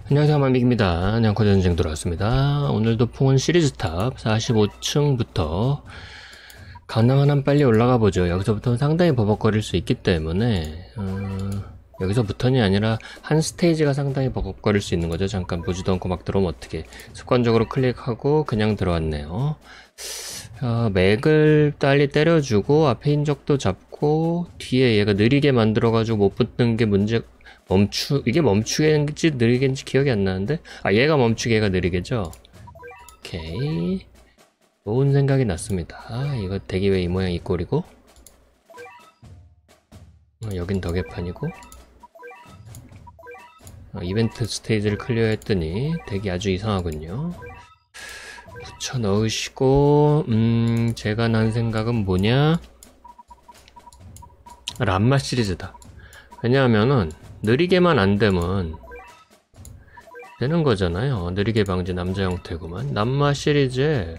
안녕하세요, 만빅입니다. 냥커전쟁 돌아왔습니다. 오늘도 풍은 시리즈탑 45층부터 가능한 한 빨리 올라가 보죠. 여기서부터는 상당히 버벅거릴 수 있기 때문에 여기서부터는 아니라 한 스테이지가 상당히 버벅거릴 수 있는 거죠. 잠깐 보지도 않고 막 들어오면 어떻게 습관적으로 클릭하고 그냥 들어왔네요. 맥을 빨리 때려주고 앞에 인적도 잡고 뒤에 얘가 느리게 만들어가지고 못 붙는 게 문제. 이게 멈추겠는지 느리겠는지 기억이 안 나는데? 얘가 멈추게, 얘가 느리겠죠? 오케이. 좋은 생각이 났습니다. 이거 대기 왜 이 모양 이 꼴이고? 여긴 더 개판이고? 이벤트 스테이지를 클리어 했더니 대기 아주 이상하군요. 붙여 넣으시고, 제가 난 생각은 뭐냐? 람마 시리즈다. 왜냐하면은, 느리게만 안 되면 되는 거잖아요. 느리게 방지 남자 형태구만. 남마 시리즈에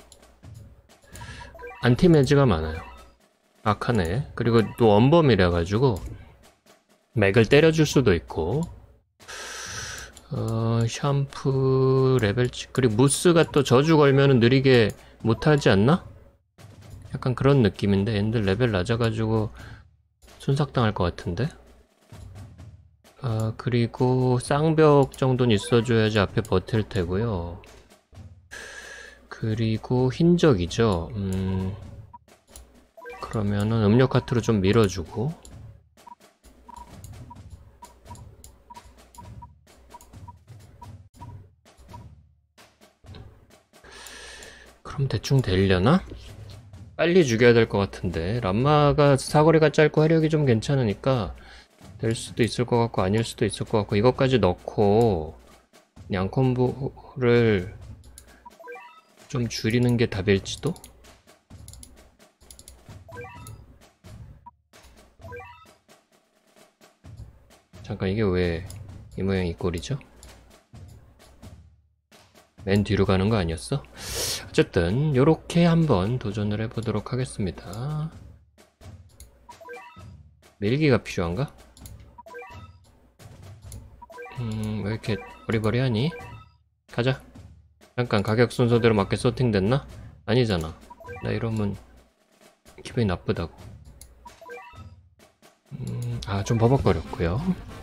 안티매지가 많아요. 아카네. 그리고 또 원범이라 가지고 맥을 때려줄 수도 있고 샴푸 레벨 그리고 무스가 또 저주 걸면은 느리게 못하지 않나? 약간 그런 느낌인데 얘들 레벨 낮아가지고 순삭당할 것 같은데? 그리고 쌍벽 정도는 있어줘야지 앞에 버틸 테고요. 그리고 흰적이죠. 그러면은 음료 카트로 좀 밀어주고. 그럼 대충 되려나? 빨리 죽여야 될 것 같은데. 람마가 사거리가 짧고 화력이 좀 괜찮으니까 될 수도 있을 것 같고 아닐 수도 있을 것 같고 이것까지 넣고 양콤보를 좀 줄이는 게 답일지도? 잠깐 이게 왜 이 모양 이 꼴이죠? 맨 뒤로 가는 거 아니었어? 어쨌든 요렇게 한번 도전을 해보도록 하겠습니다. 밀기가 필요한가? 왜 이렇게 버리버리하니? 가자. 잠깐 가격 순서대로 맞게 세팅됐나? 아니잖아. 나 이러면 기분이 나쁘다고. 좀 버벅거렸고요.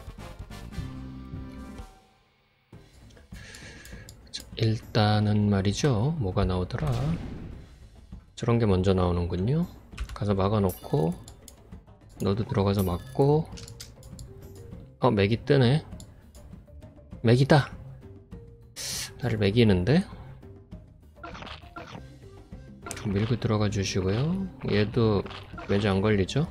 일단은 말이죠. 뭐가 나오더라? 저런 게 먼저 나오는군요. 가서 막아놓고 너도 들어가서 막고 맥이 뜨네. 맥이다. 나를 맥이는데? 밀고 들어가 주시고요. 얘도 매주 안 걸리죠?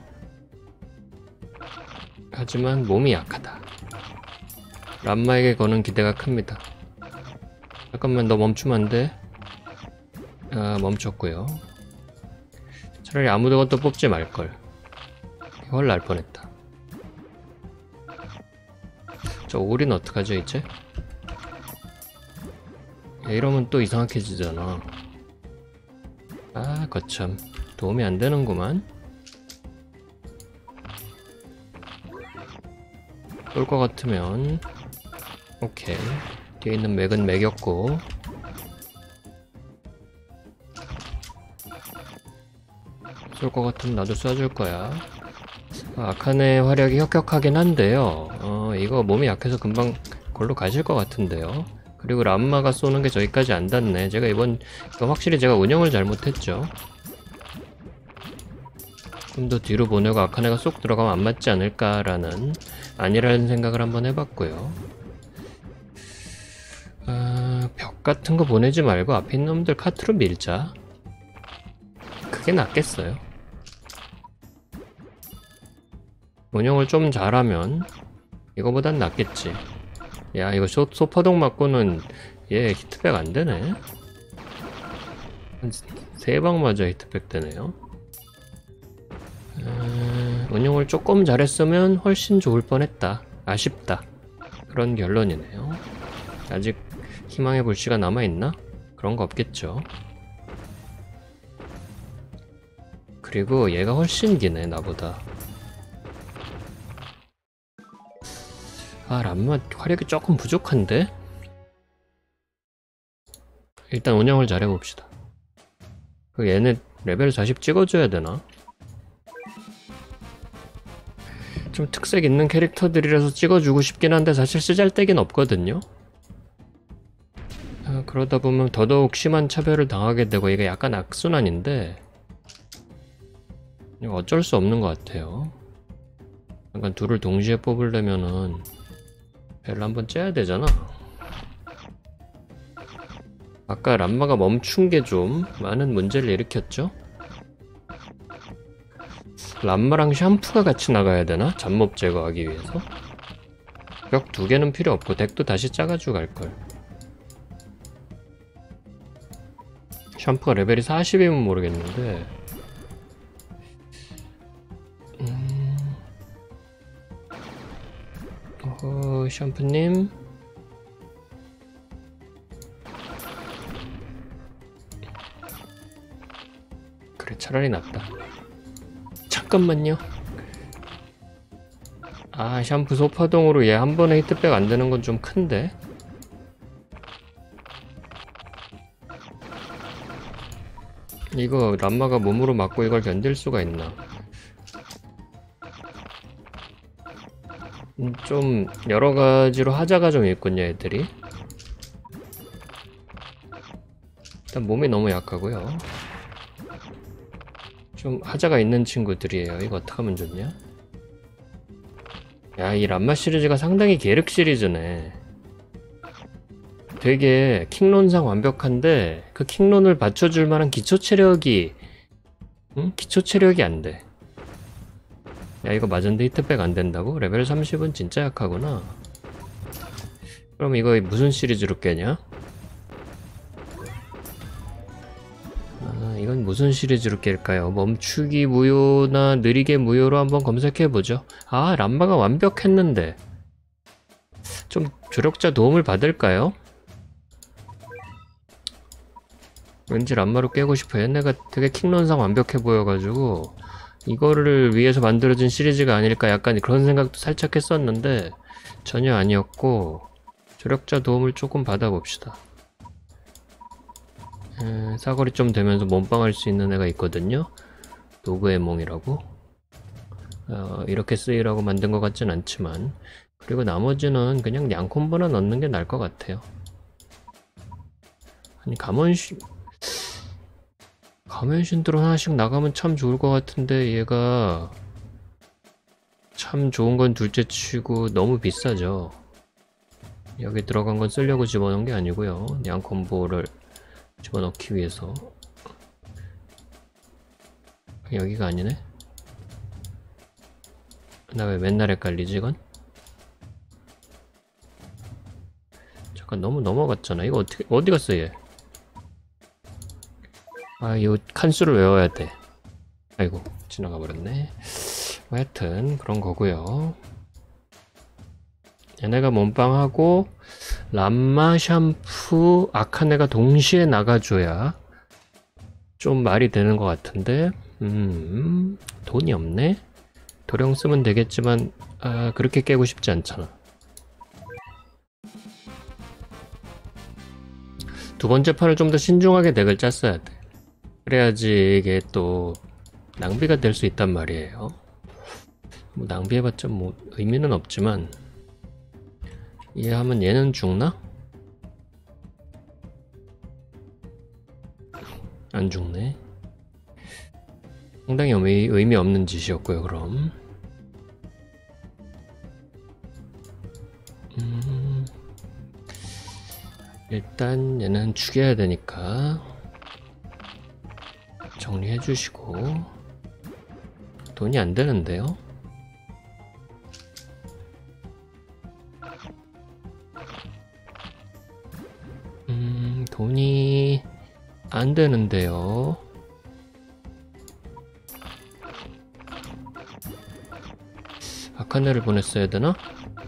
하지만 몸이 약하다. 람마에게 거는 기대가 큽니다. 잠깐만 너 멈추면 안 돼? 멈췄고요. 차라리 아무것도 뽑지 말걸. 헐 날 뻔했다. 저 오리는 어떡하죠 이제? 이러면 또 이상하게지잖아. 거참 도움이 안 되는구만. 쏠 것 같으면 오케이. 뒤에 있는 맥은 맥였고 쏠 것 같으면 나도 쏴줄 거야. 아카네 화력이 혁혁하긴 한데요. 이거 몸이 약해서 금방 골로 가실 것 같은데요. 그리고 람마가 쏘는 게 저기까지 안 닿네. 제가 이거 확실히 제가 운영을 잘못했죠. 좀 더 뒤로 보내고 아카네가 쏙 들어가면 안 맞지 않을까라는 아니라는 생각을 한번 해봤고요. 벽 같은 거 보내지 말고 앞에 있는 놈들 카트로 밀자. 그게 낫겠어요. 운영을 좀 잘하면 이거보단 낫겠지. 야 이거 소파동 맞고는 얘 히트백 안되네. 한 3방 맞아 히트백 되네요. 운영을 조금 잘했으면 훨씬 좋을 뻔했다. 아쉽다. 그런 결론이네요. 아직 희망의 불씨가 남아있나? 그런 거 없겠죠. 그리고 얘가 훨씬 기네 나보다. 아, 람마 화력이 조금 부족한데? 일단 운영을 잘 해봅시다. 그 얘네 레벨 40 찍어줘야 되나? 좀 특색 있는 캐릭터들이라서 찍어주고 싶긴 한데 사실 쓰잘데기는 없거든요. 아, 그러다 보면 더더욱 심한 차별을 당하게 되고 이게 약간 악순환인데 이거 어쩔 수 없는 것 같아요. 약간 둘을 동시에 뽑으려면은 배를 한번 째야 되잖아. 아까 람마가 멈춘 게 좀 많은 문제를 일으켰죠? 람마랑 샴푸가 같이 나가야 되나? 잡몹 제거하기 위해서? 벽 2개는 필요 없고 덱도 다시 짜가지고 갈걸. 샴푸가 레벨이 40이면 모르겠는데 샴푸님 그래 차라리 낫다. 잠깐만요. 아 샴푸 소파동으로 얘 한 번에 히트백 안 되는 건 좀 큰데? 이거 람마가 몸으로 맞고 이걸 견딜 수가 있나? 좀 여러가지로 하자가 좀 있군요 애들이. 일단 몸이 너무 약하고요. 좀 하자가 있는 친구들이에요. 이거 어떡하면 좋냐? 야, 이 람마 시리즈가 상당히 계륵 시리즈네. 되게 킹론상 완벽한데 그 킹론을 받쳐줄 만한 기초 체력이 기초 체력이 안 돼. 야, 이거 맞은데 히트백 안 된다고? 레벨 30은 진짜 약하구나. 그럼 이거 무슨 시리즈로 깨냐? 아, 이건 무슨 시리즈로 깰까요? 멈추기 무효나 느리게 무효로 한번 검색해보죠. 아, 람마가 완벽했는데 좀 조력자 도움을 받을까요? 왠지 람마로 깨고 싶어. 얘네가 되게 킹론상 완벽해 보여가지고 이거를 위해서 만들어진 시리즈가 아닐까 약간 그런 생각도 살짝 했었는데 전혀 아니었고 조력자 도움을 조금 받아봅시다. 사거리 좀 되면서 몸빵할 수 있는 애가 있거든요. 노그의 몽이라고. 이렇게 쓰이라고 만든 것 같진 않지만 그리고 나머지는 그냥 양콤보나 넣는 게 나을 것 같아요. 아니 가면신드로 하나씩 나가면 참 좋을 것 같은데 얘가 참 좋은 건 둘째치고 너무 비싸죠. 여기 들어간 건 쓰려고 집어넣은 게 아니고요. 양콤보를 집어넣기 위해서. 여기가 아니네? 나 왜 맨날 헷갈리지 이건? 잠깐 너무 넘어갔잖아. 이거 어디 갔어 얘? 아, 이 칸수를 외워야 돼. 아이고, 지나가 버렸네. 하여튼 그런 거고요. 얘네가 몸빵하고 람마, 샴푸, 아카네가 동시에 나가줘야 좀 말이 되는 것 같은데 돈이 없네? 도령 쓰면 되겠지만 그렇게 깨고 싶지 않잖아. 두 번째 판을 좀 더 신중하게 덱을 짰어야 돼. 그래야지 이게 또 낭비가 될 수 있단 말이에요. 뭐 낭비해봤자 뭐 의미는 없지만 이해하면 얘는 죽나? 안 죽네. 상당히 의미 없는 짓이었고요. 그럼 일단 얘는 죽여야 되니까 정리해 주시고. 돈이 안 되는데요? 돈이 안 되는데요. 아카네를 보냈어야 되나?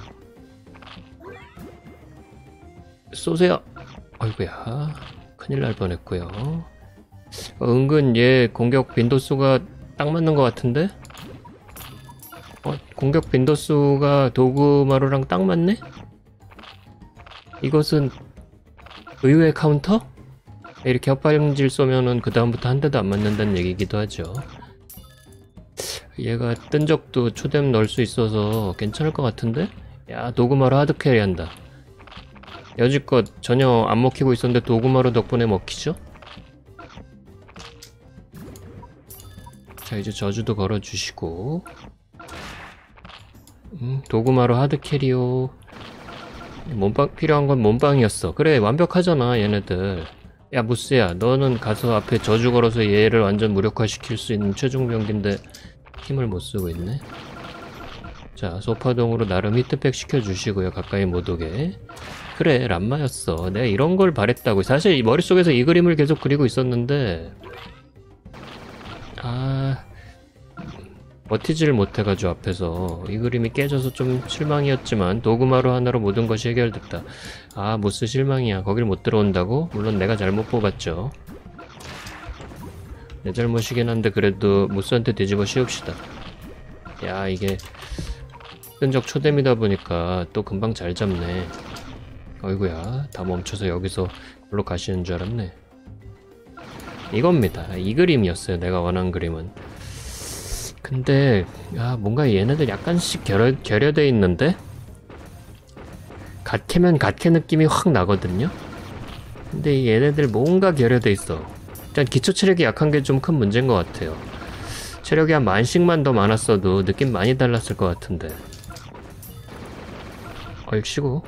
쏘세요. 아이고야, 큰일 날 뻔했고요. 은근 얘 공격 빈도수가 딱 맞는 것 같은데? 공격 빈도수가 도구마루랑 딱 맞네? 이것은 의외의 카운터? 이렇게 헛발질 쏘면은 그 다음부터 한 대도 안 맞는다는 얘기기도 하죠. 얘가 뜬 적도 초뎀 넣을 수 있어서 괜찮을 것 같은데? 야, 도구마루 하드캐리 한다. 여지껏 전혀 안 먹히고 있었는데 도구마루 덕분에 먹히죠? 자, 이제 저주도 걸어주시고. 도구마루 하드캐리요. 몸빵 필요한 건 몸빵이었어. 그래, 완벽하잖아 얘네들. 야, 무스야, 너는 가서 앞에 저주 걸어서 얘를 완전 무력화시킬 수 있는 최종 병기인데 힘을 못 쓰고 있네. 자, 소파동으로 나름 히트팩 시켜주시고요. 가까이 못 오게. 그래, 람마였어. 내가 이런 걸 바랬다고. 사실 머릿속에서 이 그림을 계속 그리고 있었는데 버티지를 못해가지고 앞에서 이 그림이 깨져서 좀 실망이었지만 도구마루 하나로 모든 것이 해결됐다. 무스 실망이야. 거길 못 들어온다고? 물론 내가 잘못 뽑았죠. 내 잘못이긴 한데 그래도 무스한테 뒤집어 씌웁시다. 야, 이게 끈적 초뎀이다 보니까 또 금방 잘 잡네. 어이구야, 다 멈춰서 여기서 걸로 가시는 줄 알았네. 이겁니다. 이 그림이었어요. 내가 원한 그림은. 근데 뭔가 얘네들 약간씩 결여돼 있는데 갓캐면 갓캐 느낌이 확 나거든요. 근데 얘네들 뭔가 결여돼 있어. 일단 기초 체력이 약한 게 좀 큰 문제인 것 같아요. 체력이 한 만씩만 더 많았어도 느낌 많이 달랐을 것 같은데. 얼씨구.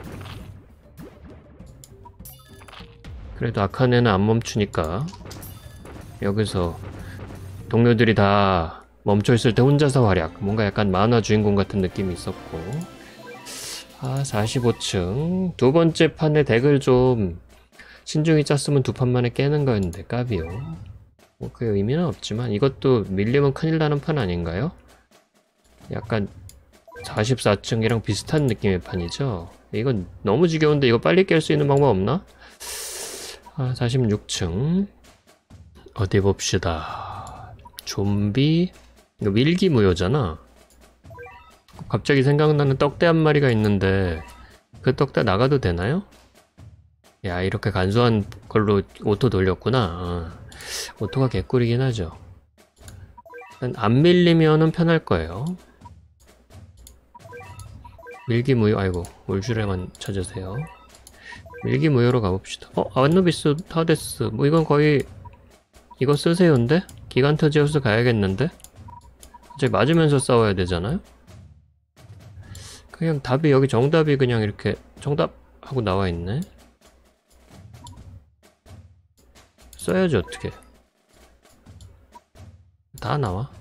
그래도 악한 애는 안 멈추니까 여기서 동료들이 다 멈춰있을 때 혼자서 활약. 뭔가 약간 만화 주인공 같은 느낌이 있었고. 45층 두 번째 판에 덱을 좀 신중히 짰으면 두 판 만에 깨는 거였는데 까비요. 뭐 그 의미는 없지만 이것도 밀리면 큰일 나는 판 아닌가요? 약간 44층이랑 비슷한 느낌의 판이죠. 이건 너무 지겨운데 이거 빨리 깰 수 있는 방법 없나? 46층 어디 봅시다. 좀비. 이거 밀기무효잖아. 갑자기 생각나는 떡대 한 마리가 있는데 그 떡대 나가도 되나요? 야, 이렇게 간소한 걸로 오토 돌렸구나. 오토가 개꿀이긴 하죠. 안 밀리면은 편할 거예요. 밀기무효. 아이고, 울주레만 찾으세요. 밀기무효로 가봅시다. 아누비스 타데스. 뭐 이건 거의 이거 쓰세요인데? 기간터지우스 가야겠는데? 갑자기 맞으면서 싸워야 되잖아요? 그냥 답이 여기 정답이 그냥 이렇게 정답 하고 나와 있네. 써야지 어떻게. 다 나와.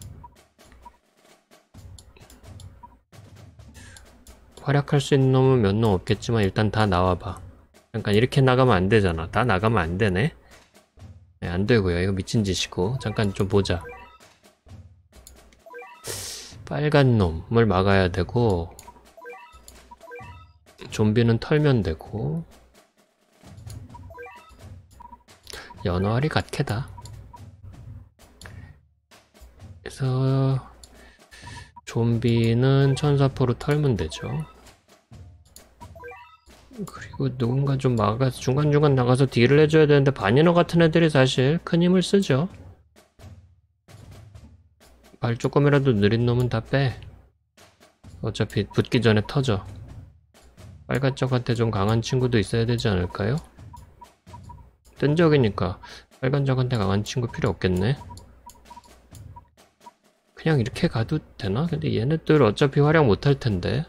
활약할 수 있는 놈은 몇 놈 없겠지만 일단 다 나와봐. 잠깐 이렇게 나가면 안 되잖아. 다 나가면 안 되네. 네, 안 되고요. 이거 미친 짓이고. 잠깐 좀 보자. 빨간 놈을 막아야 되고 좀비는 털면 되고. 연어알이 갓캐다. 그래서 좀비는 천사포로 털면 되죠. 그리고 누군가 좀 막아서 중간중간 나가서 딜을 해줘야 되는데 바니너 같은 애들이 사실 큰 힘을 쓰죠. 발 조금이라도 느린 놈은 다 빼. 어차피 붙기 전에 터져. 빨간 적한테 좀 강한 친구도 있어야 되지 않을까요? 뜬 적이니까 빨간 적한테 강한 친구 필요 없겠네. 그냥 이렇게 가도 되나? 근데 얘네들 어차피 활약 못할 텐데.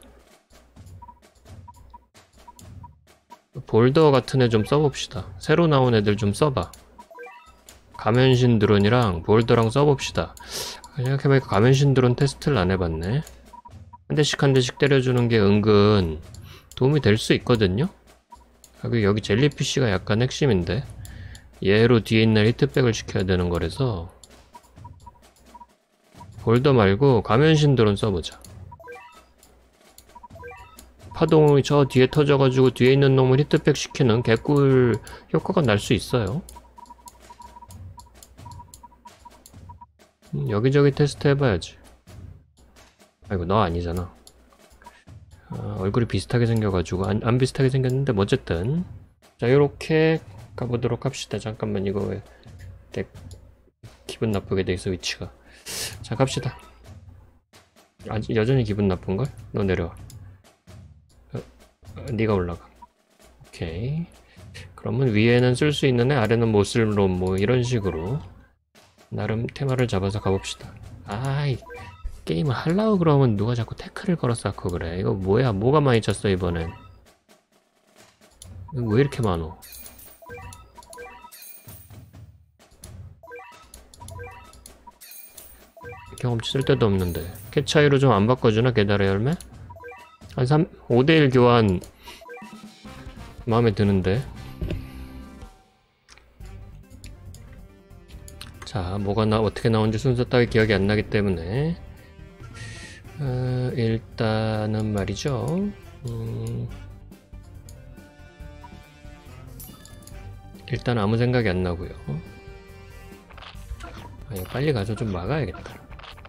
볼더 같은 애 좀 써봅시다. 새로 나온 애들 좀 써봐. 가면신 드론이랑 볼더랑 써봅시다. 생각해보니까 가면신 드론 테스트를 안 해봤네. 한 대씩 한 대씩 때려주는 게 은근 도움이 될 수 있거든요. 그리고 여기 젤리피쉬가 약간 핵심인데 얘로 뒤에 있는 히트백을 시켜야 되는 거라서 볼더 말고 가면신 드론 써보자. 파동이 저 뒤에 터져가지고 뒤에 있는 놈을 히트백 시키는 개꿀 효과가 날 수 있어요. 여기저기 테스트 해봐야지. 아이고 너 아니잖아. 얼굴이 비슷하게 생겨가지고 안 비슷하게 생겼는데 뭐 어쨌든 자 이렇게 가보도록 합시다. 잠깐만 이거 왜 기분 나쁘게 돼있어 위치가. 자 갑시다. 아직 여전히 기분 나쁜걸? 너 내려와. 네가 올라가. 오케이. 그러면 위에는 쓸 수 있는 애, 아래는 못 쓸 놈, 뭐 이런 식으로 나름 테마를 잡아서 가봅시다. 아이 게임을 하려고 그러면 누가 자꾸 태클을 걸어 쌓고 그래. 이거 뭐야? 뭐가 많이 쳤어 이번엔? 이거 왜 이렇게 많어? 경험치 쓸 데도 없는데 개 차이로 좀 안 바꿔주나? 계달의 열매? 한 5대1 교환 마음에 드는데. 자 뭐가 어떻게 나온지 순서 따위 기억이 안 나기 때문에 일단은 말이죠. 일단 아무 생각이 안 나고요. 이거 빨리 가서 좀 막아야겠다.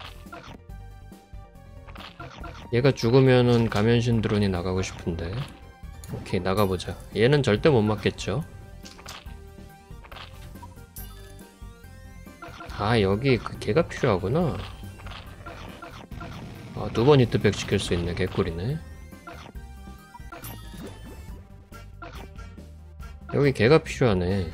얘가 죽으면은 가면신 드론이 나가고 싶은데. 오케이 나가보자. 얘는 절대 못 맞겠죠. 여기 그 개가 필요하구나. 2번 히트백 시킬 수 있네. 개꿀이네. 여기 개가 필요하네.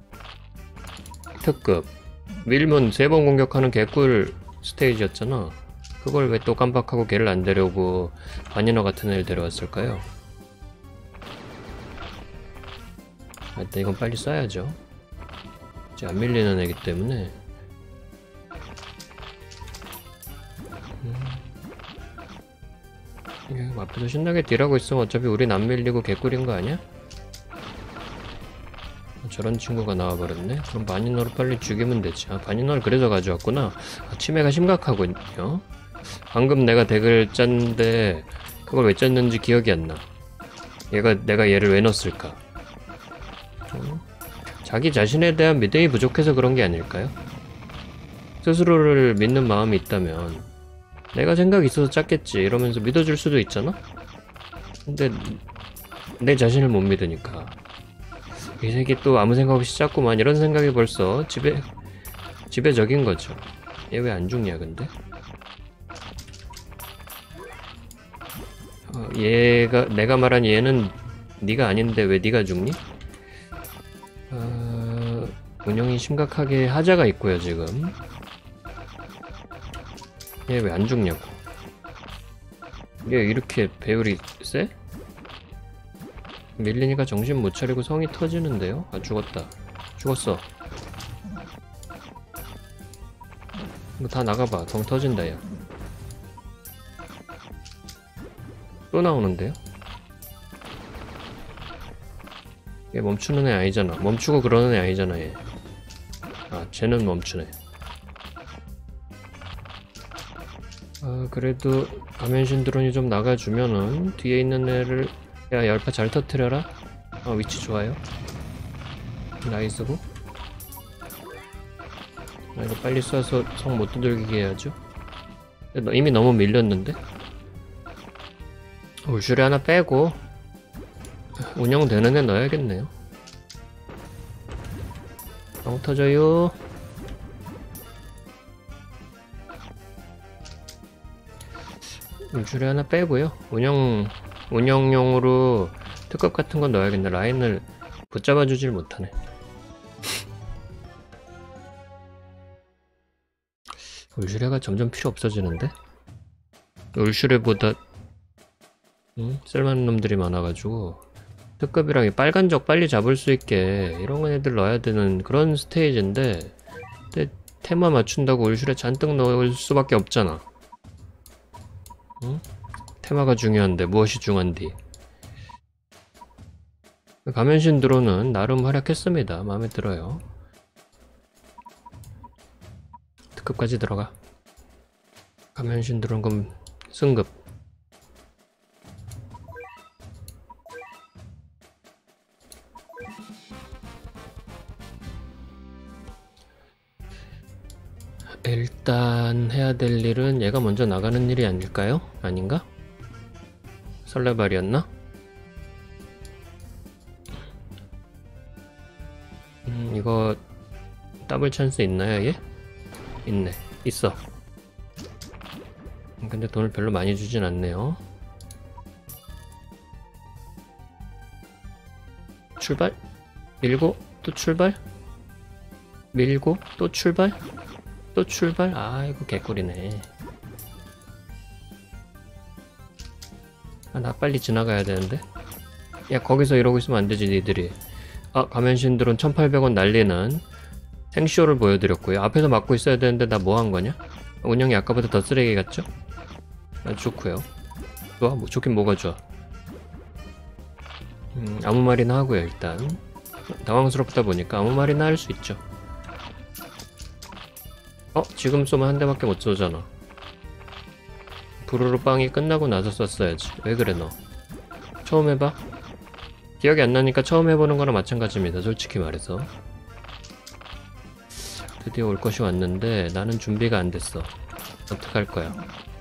특급 밀면 3번 공격하는 개꿀 스테이지였잖아. 그걸 왜 또 깜빡하고 걔를 안 데려오고 바니너 같은 애를 데려왔을까요? 일단 이건 빨리 쏴야죠. 이제 안 밀리는 애기 때문에. 앞에서 신나게 딜하고 있으면 어차피 우린 안 밀리고 개꿀인 거 아니야? 저런 친구가 나와버렸네? 그럼 바니너를 빨리 죽이면 되지. 바니너를 그래서 가져왔구나. 치매가 심각하군요. 방금 내가 덱을 짰는데 그걸 왜 짰는지 기억이 안 나. 내가 얘를 왜 넣었을까? 자기 자신에 대한 믿음이 부족해서 그런 게 아닐까요? 스스로를 믿는 마음이 있다면 내가 생각이 있어서 짰겠지 이러면서 믿어줄 수도 있잖아? 근데 내 자신을 못 믿으니까 이 새끼 또 아무 생각 없이 짰구만 이런 생각이 벌써 지배적인 거죠. 얘 왜 안 죽냐 근데? 내가 말한 얘는 네가 아닌데 왜 네가 죽니? 운영이 심각하게 하자가 있고요 지금. 얘 왜 안 죽냐고. 얘 이렇게 배율이 세? 밀리니까 정신 못 차리고 성이 터지는데요? 죽었다. 죽었어. 이거 다 나가봐. 성 터진다 야. 또 나오는데요? 얘 멈추는 애 아니잖아. 멈추고 그러는 애 아니잖아 얘. 쟤는 멈추네. 그래도 가면신 드론이 좀 나가주면은 뒤에 있는 애를 야 열파 잘 터트려라. 위치 좋아요. 나이스고. 이거 빨리 쏴서 성 못 두들기게 해야죠. 이미 너무 밀렸는데? 울슈레 하나 빼고 운영되는 애 넣어야겠네요. 성 터져요. 울슈레 하나 빼고요. 운영용으로 특급 같은 건 넣어야겠네. 라인을 붙잡아주질 못하네. 울슈레가 점점 필요 없어지는데? 울슈레보다 쓸만한 놈들이 많아가지고 특급이랑 빨간 적 빨리 잡을 수 있게 이런 애들 넣어야 되는 그런 스테이지인데 근데 테마 맞춘다고 울슈레 잔뜩 넣을 수밖에 없잖아. 응? 테마가 중요한데 무엇이 중요한디. 가면신 드론은 나름 활약했습니다. 마음에 들어요. 특급까지 들어가. 가면신 드론 그럼 승급. 일단 해야 될 일은 얘가 먼저 나가는 일이 아닐까요? 아닌가? 설레발이었나? 이거 더블 찬스 있나요 얘? 있네. 있어. 근데 돈을 별로 많이 주진 않네요. 출발? 밀고 또 출발? 밀고 또 출발? 또 출발? 아이고 개꿀이네. 아, 나 빨리 지나가야 되는데. 야 거기서 이러고 있으면 안 되지 니들이. 아 가면신드론 1800원 날리는 생쇼를 보여드렸고요. 앞에서 막고 있어야 되는데 나 뭐 한 거냐? 운영이 아까보다 더 쓰레기 같죠? 아주 좋고요. 좋아? 뭐 좋긴 뭐가 좋아. 아무 말이나 하고요 일단. 당황스럽다 보니까 아무 말이나 할 수 있죠. 지금 쏘면 한 대밖에 못 쏘잖아. 부르르 빵이 끝나고 나서 쐈어야지. 왜 그래 너? 처음 해봐? 기억이 안 나니까 처음 해보는 거랑 마찬가지입니다. 솔직히 말해서. 드디어 올 것이 왔는데 나는 준비가 안 됐어. 어떡할 거야?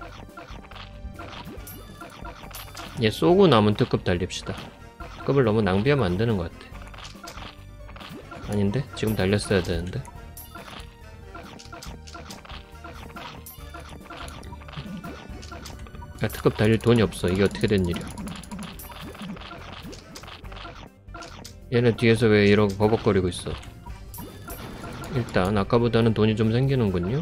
얘 쏘고 남은 특급 달립시다. 특급을 너무 낭비하면 안 되는 것 같아. 아닌데? 지금 달렸어야 되는데. 야, 특급 달릴 돈이 없어. 이게 어떻게 된 일이야? 얘는 뒤에서 왜 이러고 버벅거리고 있어? 일단 아까보다는 돈이 좀 생기는군요.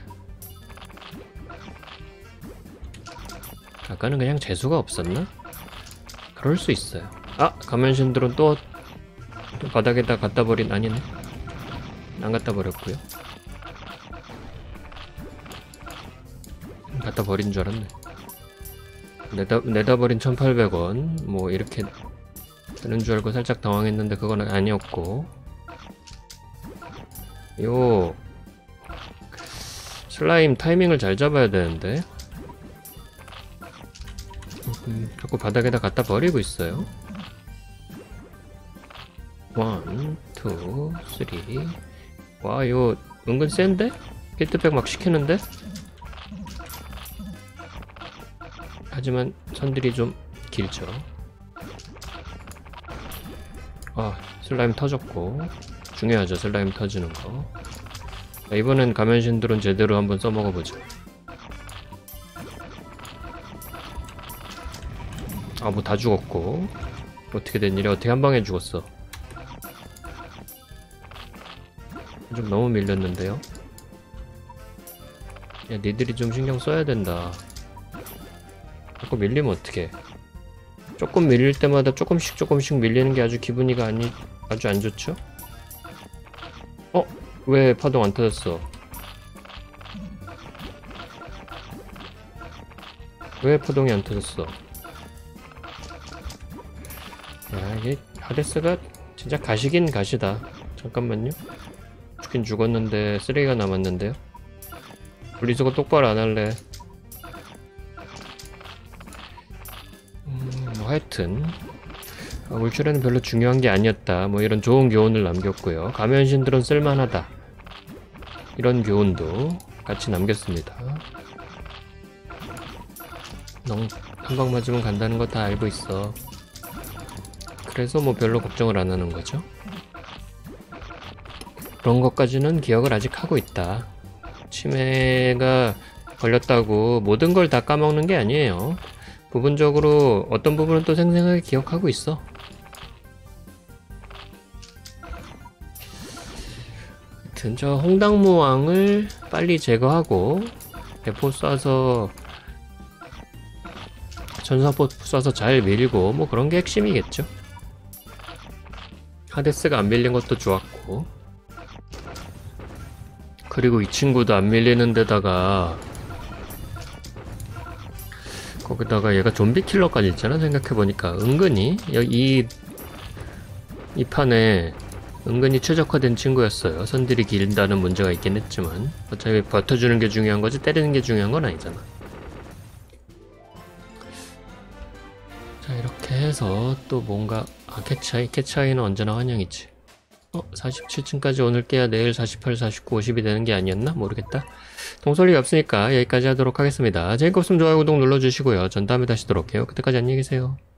아까는 그냥 재수가 없었나? 그럴 수 있어요. 아! 가면신드론 또 바닥에다 갖다 버린... 아니네. 안 갖다 버렸고요. 갖다 버린 줄 알았네. 내다 버린 1800원 뭐 이렇게 되는 줄 알고 살짝 당황했는데 그건 아니었고. 요 슬라임 타이밍을 잘 잡아야 되는데 자꾸 바닥에다 갖다 버리고 있어요. 1, 2, 3. 와, 이거 은근 센데? 히트백 막 시키는데? 하지만 선들이 좀 길죠. 아, 슬라임 터졌고. 중요하죠, 슬라임 터지는 거. 자, 이번엔 가면신드론 제대로 한번 써먹어보죠. 아, 뭐 다 죽었고. 어떻게 된 일이야? 어떻게 한 방에 죽었어? 좀 너무 밀렸는데요? 야, 니들이 좀 신경 써야 된다. 자꾸 밀리면 어떡해. 조금 밀릴 때마다 조금씩 밀리는 게 아주 기분이가 아주 안 좋죠? 왜 파동 안 터졌어? 왜 파동이 안 터졌어? 야, 이게 하데스가 진짜 가시긴 가시다. 잠깐만요. 죽긴 죽었는데 쓰레기가 남았는데요. 분리수거 똑바로 안 할래. 뭐 하여튼 울출에는 별로 중요한 게 아니었다. 뭐 이런 좋은 교훈을 남겼고요. 가면신드론 쓸만하다. 이런 교훈도 같이 남겼습니다. 한 방 맞으면 간다는 거 다 알고 있어. 그래서 뭐 별로 걱정을 안 하는 거죠. 그런 것까지는 기억을 아직 하고 있다. 치매가 걸렸다고 모든 걸 다 까먹는 게 아니에요. 부분적으로 어떤 부분은 또 생생하게 기억하고 있어. 하여튼 저 홍당무왕을 빨리 제거하고 대포 쏴서 전사포 쏴서 잘 밀고 뭐 그런 게 핵심이겠죠. 하데스가 안 밀린 것도 좋았고, 그리고 이 친구도 안 밀리는 데다가 거기다가 얘가 좀비 킬러까지 있잖아. 생각해보니까 은근히 이 판에 은근히 최적화된 친구였어요. 선들이 길다는 문제가 있긴 했지만 어차피 버텨주는 게 중요한 거지 때리는 게 중요한 건 아니잖아. 자, 이렇게 해서 또 뭔가 캐차이는 언제나 환영이지. 47층까지 오늘 깨야 내일 48, 49, 50이 되는 게 아니었나? 모르겠다. 동설이 없으니까 여기까지 하도록 하겠습니다. 재밌게 없으면 좋아요, 구독 눌러주시고요. 전 다음에 다시 돌아올게요. 그때까지 안녕히 계세요.